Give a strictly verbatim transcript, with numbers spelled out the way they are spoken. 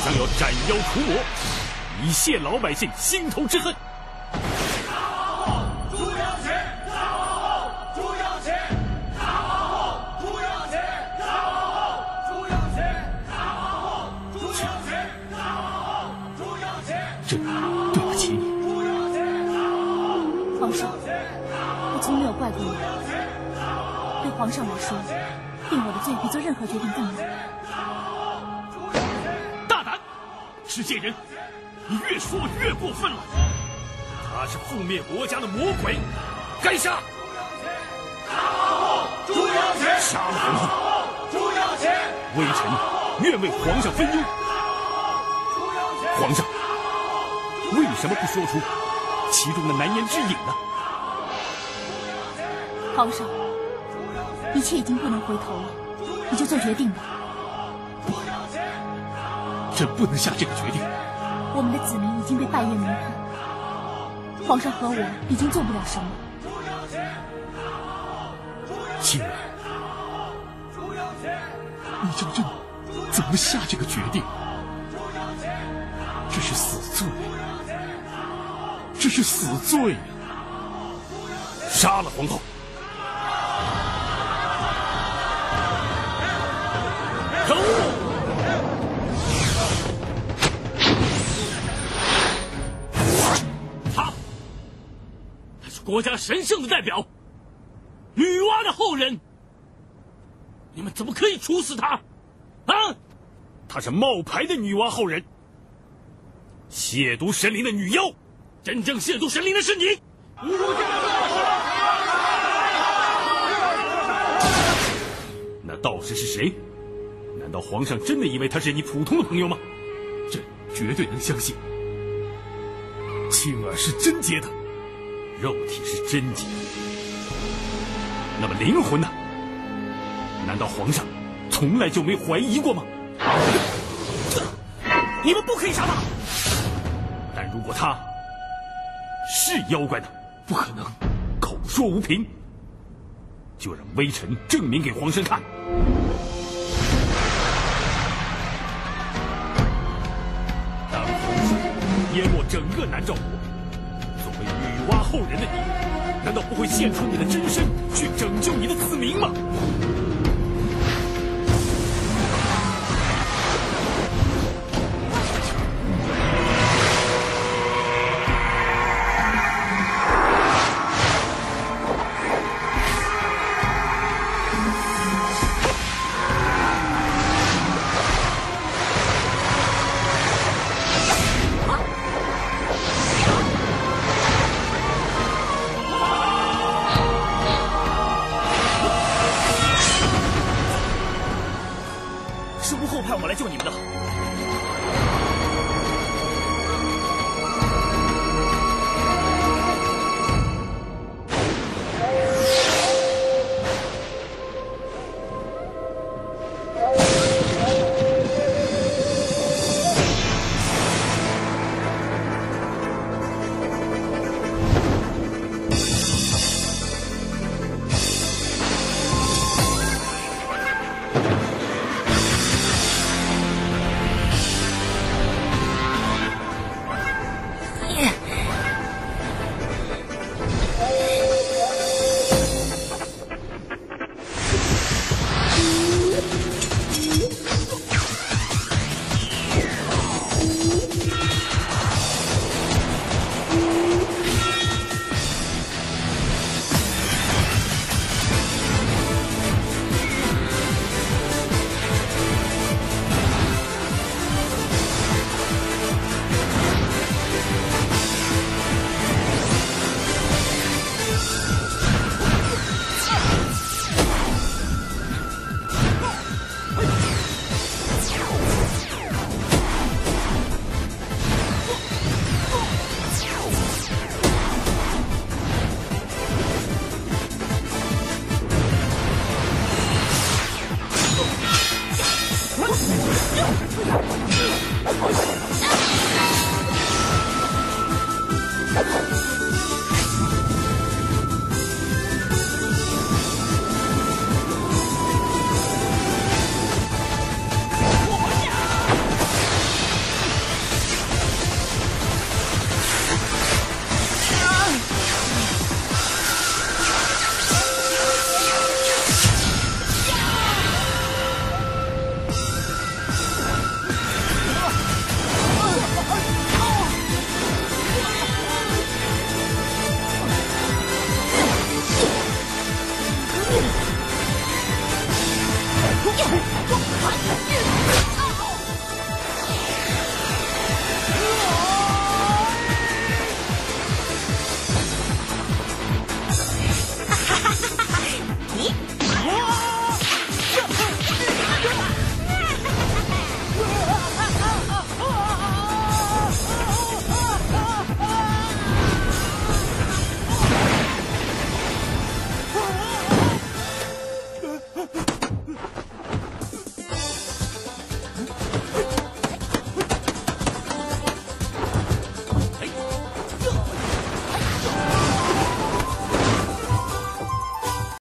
当要斩妖除魔，以泄老百姓心头之恨。 大皇后，猪腰钱！大皇后，猪腰钱！大皇后，猪腰钱！大皇后，猪腰钱！大皇后，猪腰钱！大皇后，猪腰钱！ 朕对不起你。 皇上，我从没有怪过你。对皇上来说，定我的罪比做任何决定更难。 大胆！持剑人，你越说越过分了。他是覆灭国家的魔鬼，该杀！ 大皇后，猪腰钱！ 杀了皇后！ 猪腰钱！ 微臣愿为皇上分忧。皇上，为什么不说出其中的难言之隐呢？ 皇上，一切已经不能回头了，你就做决定吧。 不，朕不能下这个决定。 我们的子民已经被拜月迷惑，皇上和我已经做不了什么。 青儿，你叫朕怎么下这个决定？这是死罪，这是死罪啊！杀了皇后！可恶！他，他是国家神圣的代表，女娲的后人。你们怎么可以处死他？啊！他是冒牌的女娲后人，亵渎神灵的女妖。真正亵渎神灵的是你！那道士是谁？难道皇上真的以为他是你普通的朋友吗？朕绝对能相信，青儿是贞洁的，肉体是贞洁的。那么灵魂呢？难道皇上从来就没怀疑过吗？你们不可以杀他！但如果他是妖怪呢？不可能，口说无凭。就让微臣证明给皇上看。当洪水淹没整个南诏国，作为女娲后人的你，难道不会献出你的真身去拯救你的子民吗？